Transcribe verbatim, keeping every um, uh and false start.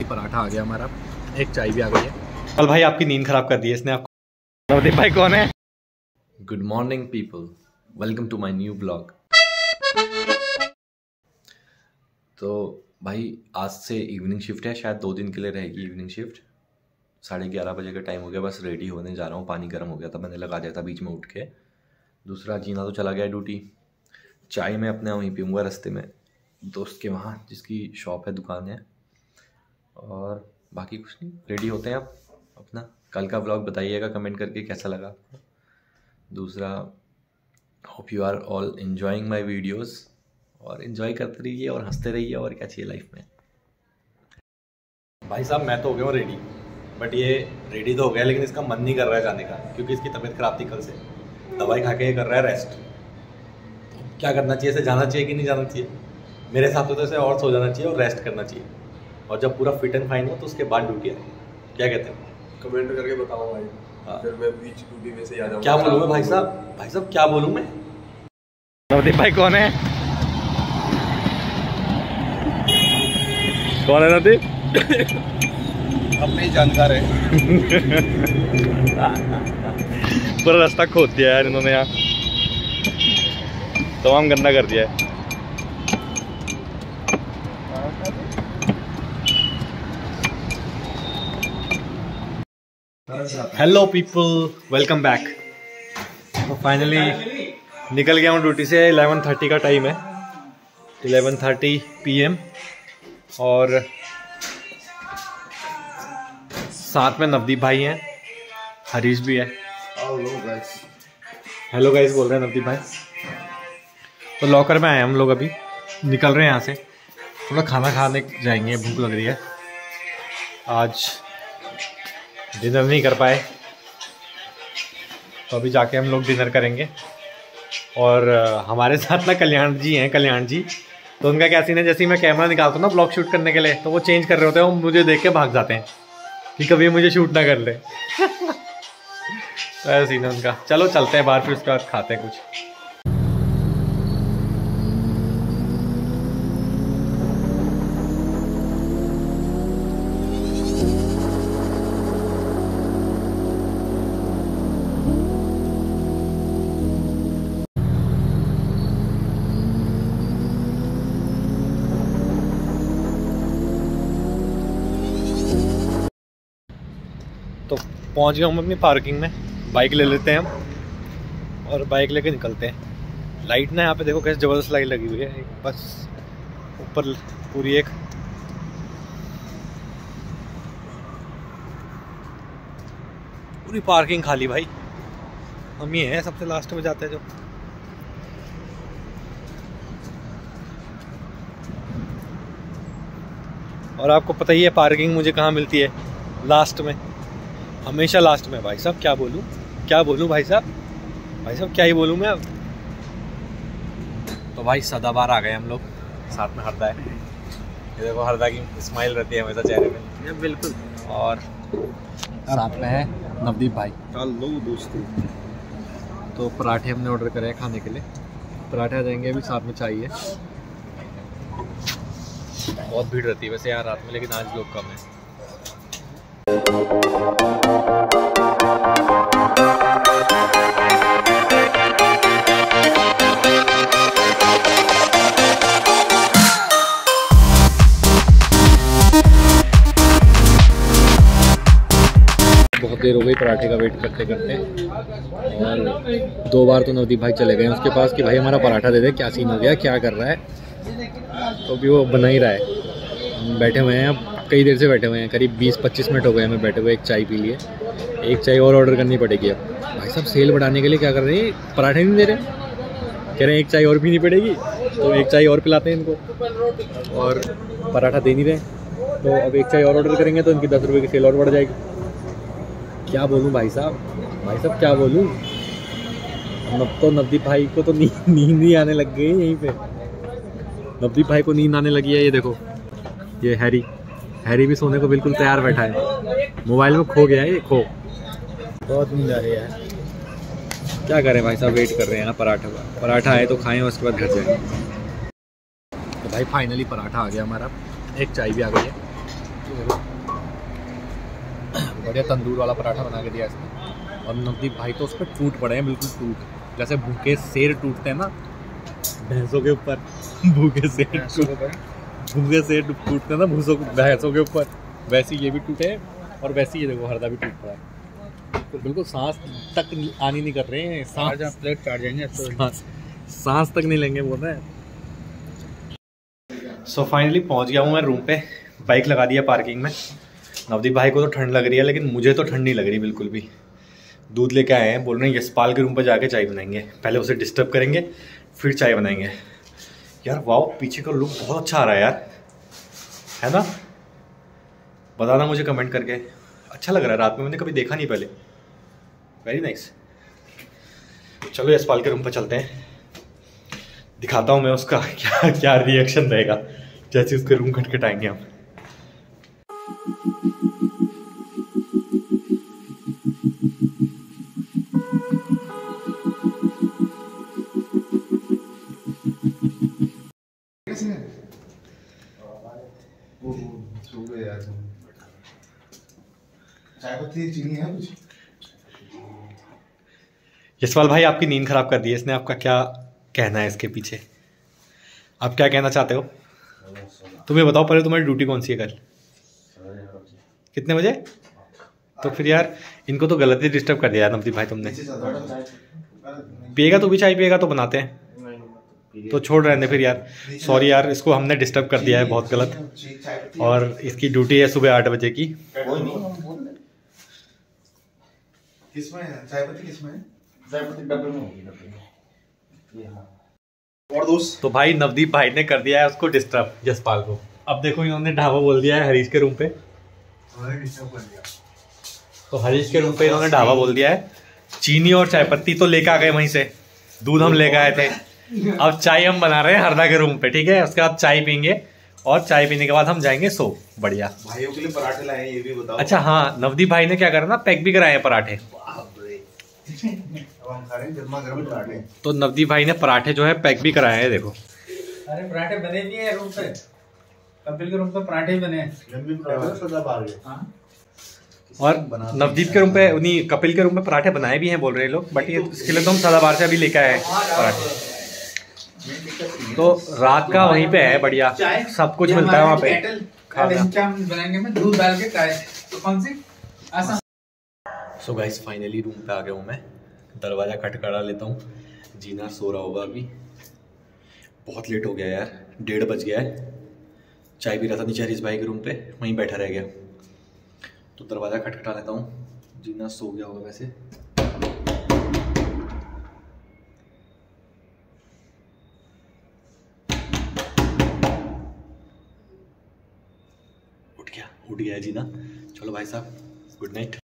पराठा आ गया हमारा, एक चाय भी आ गई है। कल भाई आपकी नींद खराब कर दी है इसने आपको। नवदीप भाई कौन है? Good morning people, welcome to my new blog. तो भाई आज से इवनिंग शिफ्ट है, शायद दो दिन के लिए रहेगी इवनिंग शिफ्ट। साढ़े ग्यारह बजे का टाइम हो गया, बस रेडी होने जा रहा हूँ। पानी गर्म हो गया था, मैंने लगा दिया था बीच में उठ के। दूसरा जीना तो चला गया ड्यूटी। चाय मैं अपने वहीं पीऊँगा रास्ते में, दोस्त के वहाँ जिसकी शॉप है, दुकान है। और बाकी कुछ नहीं, रेडी होते हैं अब अपना। कल का व्लॉग बताइएगा कमेंट करके कैसा लगा आपको। दूसरा, hope you are all enjoying my videos, और एंजॉय करते रहिए और हंसते रहिए, और क्या चाहिए लाइफ में। भाई साहब मैं तो हो गया हूँ रेडी, बट ये रेडी तो हो गया लेकिन इसका मन नहीं कर रहा है जाने का, क्योंकि इसकी तबीयत खराब थी कल से। दवाई खा के ये कर रहा है रेस्ट। तो क्या करना चाहिए, इसे जाना चाहिए कि नहीं जाना चाहिए? मेरे हिसाब से तो इसे और सो जाना चाहिए और रेस्ट करना चाहिए, और जब पूरा फिट एंड फाइन हो तो उसके बाद ड्यूटी आए। क्या कहते हैं? कमेंट करके बताओ भाई। हाँ। फिर मैं बीच ड्यूटी में से आ जाऊंगा। क्या बोलूँ मैं भाई साहब? भाई साहब क्या बोलूँ मैं? नवदीप भाई कौन है? कौन है नवदीप? अपने जानकार है। पूरा रास्ता खोद दिया यार इन्होंने, यहाँ तमाम गंदा कर दिया है। Hello people, welcome back. तो फाइनली निकल गया हूँ ड्यूटी से। इलेवन थर्टी का टाइम है, इलेवन थर्टी पी एम, और साथ में नवदीप भाई हैं, हरीश भी है। हेलो गाइस बोल रहे हैं नवदीप भाई। तो लॉकर में आए हम लोग, अभी निकल रहे हैं यहाँ से। थोड़ा खाना खाने जाएंगे, भूख लग रही है। आज डिनर नहीं कर पाए, तो अभी जाके हम लोग डिनर करेंगे। और हमारे साथ ना कल्याण जी हैं, कल्याण जी। तो उनका क्या सीन है, जैसे ही मैं कैमरा निकालता हूँ ना ब्लॉग शूट करने के लिए, तो वो चेंज कर रहे होते हैं, वो मुझे देख के भाग जाते हैं कि कभी मुझे शूट ना कर ले। तो ऐसा सीन है उनका। चलो चलते हैं बाहर, फिर उसके बाद खाते हैं कुछ। तो पहुंच गया हूँ अपनी पार्किंग में। बाइक ले लेते हैं हम और बाइक लेके निकलते हैं। लाइट ना यहाँ पे देखो कैसे ज़बरदस्त लाइट लगी हुई है, बस ऊपर पूरी एक। पूरी पार्किंग खाली भाई। हम ही हैं सबसे लास्ट में जाते हैं जो। और आपको पता ही है पार्किंग मुझे कहाँ मिलती है, लास्ट में, हमेशा लास्ट में। भाई साहब क्या बोलूँ, क्या बोलूँ भाई साहब, भाई साहब क्या ही बोलूँ मैं अब। तो भाई सदाबहार आ गए हम लोग, साथ में हरदा है। ये देखो हरदा की स्माइल रहती है हमेशा चेहरे पे। ये बिल्कुल। और साथ में है नवदीप भाई। हेलो दोस्तों। तो पराठे हमने ऑर्डर करे हैं खाने के लिए। पराठे आ जाएंगे अभी, साथ में चाहिए। बहुत भीड़ रहती है वैसे यार रात में, लेकिन आज लोग कम है। बहुत देर हो गई पराठे का वेट करते करते, और दो बार तो नवदीप भाई चले गए उसके पास कि भाई हमारा पराठा दे दे। क्या सीन हो गया, क्या कर रहा है? तो अभी वो बना ही रहा है। हम बैठे हुए हैं, अब कई देर से बैठे हुए हैं, करीब बीस पच्चीस मिनट हो गए हमें बैठे हुए। एक चाय पी लिए, एक चाय और ऑर्डर करनी पड़ेगी अब। भाई साहब सेल बढ़ाने के लिए क्या कर रहे हैं, पराठे नहीं दे रहे, कह रहे हैं एक चाय और पीनी पड़ेगी। तो एक चाय और पिलाते हैं इनको, और पराठा दे नहीं रहे। तो अब एक चाय और ऑर्डर करेंगे तो इनकी दस रुपये की सेल और बढ़ जाएगी। क्या बोलूँ भाई साहब, भाई साहब क्या बोलूँ। अब तो नवदीप भाई को तो नींद नींद ही आने लग गई यहीं पे। नवदीप भाई को नींद आने लगी है। ये देखो, ये हैरी हैरी भी सोने को बिल्कुल तैयार बैठा है, मोबाइल में खो गया है ये, खो। बहुत नींद आ रही है। क्या करें भाई साहब, वेट कर रहे हैं ना पराठा का। पराठा आए तो खाएं, उसके बाद घर जाएं। तो भाई फाइनली पराठा आ गया हमारा, एक चाय भी आ गई है। बढ़िया तंदूर वाला पराठा बना के दिया इसने। और नवदीप भाई तो उस पर टूट पड़े हैं, बिल्कुल टूट, जैसे भूखे शेर टूटते हैं ना भैंसों के ऊपर, भूखे शेर भूखे शेर टूटते हैं ना भूसों भैंसों के ऊपर, वैसे ये भी टूटे और वैसे ये देखो हरदा भी टूट पड़ा है। तो बिल्कुल सांस तक आनी नहीं कर रहे हैं, सांस प्लेट काट जाएंगे, सांस सांस तक नहीं लेंगे बोल रहे हैं। सो फाइनली पहुंच गया हूँ मैं रूम पे, बाइक लगा दिया पार्किंग में। नवदीप भाई को तो ठंड लग रही है, लेकिन मुझे तो ठंड नहीं लग रही बिल्कुल भी। दूध लेके आए हैं, बोल रहे हैं यशपाल के रूम पे जाके चाय बनाएंगे, पहले उसे डिस्टर्ब करेंगे फिर चाय बनाएंगे। यार वाओ, पीछे का लुक बहुत अच्छा आ रहा है यार, है ना? बताना मुझे कमेंट करके, अच्छा लग रहा है, रात में मैंने कभी देखा नहीं पहले, वेरी नाइस। चलो यशपाल के रूम पर चलते हैं, दिखाता हूँ मैं उसका क्या क्या रिएक्शन रहेगा जैसे उसके रूम खटखटाएंगे हम। चीनी है कुछ? यशपाल भाई आपकी नींद खराब कर दी है इसने, आपका क्या कहना है इसके पीछे? आप क्या कहना चाहते हो? तुम्हें बताओ पहले, तुम्हारी ड्यूटी कौन सी है कल? कितने बजे? तो फिर यार इनको तो गलत ही डिस्टर्ब कर दिया यार नवदीप भाई तुमने। पिएगा तो भी चाय पिएगा तो बनाते हैं, तो छोड़ रहे थे फिर यार, सॉरी यार, इसको हमने डिस्टर्ब कर दिया है बहुत गलत। और इसकी ड्यूटी है सुबह आठ बजे की। किसमें है चाय पत्ती? किसमें है चाय पत्ती? डब्बे में होगी। और दोस्त तो भाई नवदीप भाई ने कर दिया है उसको डिस्टर्ब, यशपाल को। अब देखो इन्होंने ढाबा बोल दिया है हरीश के रूम पे, तो हरीश के रूम पे इन्होंने ढाबा बोल दिया है। चीनी और चाय पत्ती तो लेकर आ गए वहीं से, दूध हम लेकर आए थे, अब चाय हम बना रहे हैं हरदा के रूम पे, ठीक है? उसके बाद चाय पीएंगे और चाय पीने के बाद हम जाएंगे सो। बढ़िया। भाइयों के लिए पराठे लाए हैं, ये भी बताओ। अच्छा हाँ, नवदीप भाई ने क्या करा ना, पैक भी कराए हैं पराठे। अब हम खा रहे हैं गर्मा गर्म पराठे। तो नवदीप भाई ने पराठे जो है पैक भी कराए हैं, देखो। अरे पराठे बने भी हैं रूम पे, कपिल के रूम पे पराठे बने हैं। और नवदीप के रूम पे, उन्हीं कपिल के रूम में पराठे बनाए भी हैं बोल रहे लोग, बट ये इसके लिए तो हम सदाबहार से अभी लेके आए हैं पराठे। तो रात का वहीं पे है, बढ़िया सब कुछ मिलता है वहाँ पे खाना। बनाएंगे में दूध डाल के चाय, तो कौन सी आसान। सो गाइस फाइनली रूम पे आ गया हूँ मैं, दरवाज़ा खटखटा लेता हूँ। जीना सो रहा होगा अभी, बहुत लेट हो गया यार, डेढ़ बज गया है। चाय पी रहा था नीचे हरीश भाई के रूम पे, वहीं बैठा रह गया, तो दरवाज़ा खटखटा लेता हूँ। जीना सो गया होगा वैसे। उठ गया उठ गया जीना। चलो भाई साहब, गुड नाइट।